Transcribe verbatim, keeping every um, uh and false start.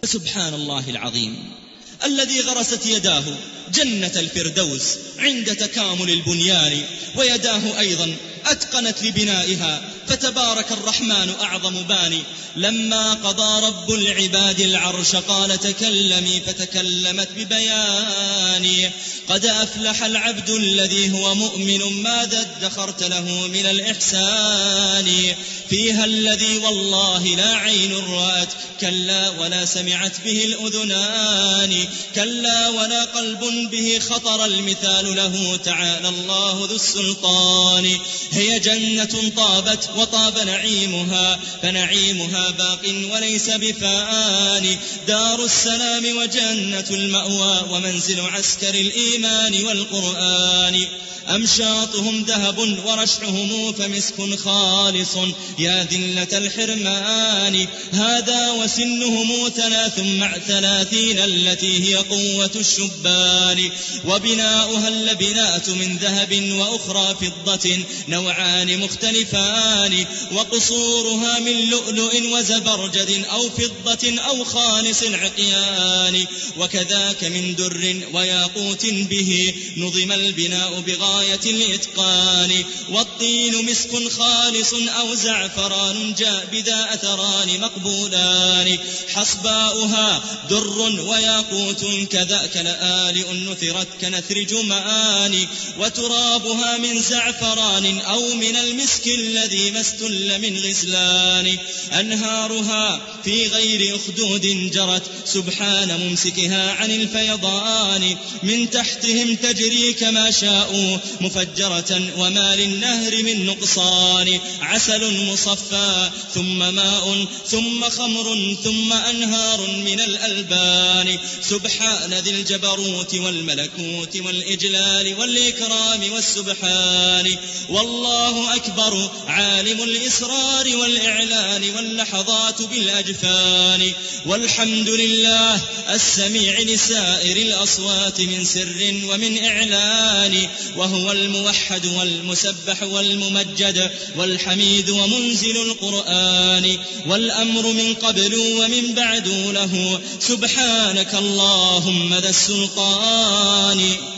سبحان الله العظيم الذي غرست يداه جنة الفردوس عند تكامل البنيان، ويداه أيضا أتقنت لبنائها، فتبارك الرحمن أعظم باني. لما قضى رب العباد العرش قال تكلمي، فتكلمت ببياني. قد أفلح العبد الذي هو مؤمن، ماذا ادخرت له من الإحسان. فيها الذي والله لا عين رأت، كلا ولا سمعت به الأذنان، كلا ولا قلب به خطر المثال له، تعالى الله ذو السلطان. هي جنة طابت وطاب نعيمها، فنعيمها باق وليس بفاني. دار السلام وجنة المأوى، ومنزل عسكر الإيمان والقرآن. أمشاطهم ذهب ورشحهم فمسك خالص، يا ذلة الحرمان. هذا وسنهم ثلاث مع ثلاثين، التي هي قوة الشبان. وبناؤها اللبنات من ذهب وأخرى فضة، نوعان مختلفان. وقصورها من لؤلؤ وزبرجد أو فضة أو خالص عقيان. وكذاك من در وياقوت، به نظم البناء بغاية الإتقان. والطين مسك خالص أو زعفران، جاء بذا أثران مقبولان. حصباؤها در وياقوت، كذاك لآلئ نثرت كنثر جمان. وترابها من زعفران أو من المسك الذي ما استل من غزلان. أنهارها في غير أخدود جرت، سبحان ممسكها عن الفيضان. من تحتهم تجري كما شاءوا مفجرة، وما للنهر من نقصان. عسل مصفى ثم ماء ثم خمر ثم أنهار من الألبان. سبحان ذي الجبروت والملكوت والإجلال والإكرام والسبحان. والله أكبر عالم الإسرار والإعلان، واللحظات بالأجفان. والحمد لله السميع لسائر الأصوات من سر ومن إعلان. وهو الموحد والمسبح والممجد والحميد ومنزل القرآن. والأمر من قبل ومن بعد له، سبحانك اللهم ذا السلطان.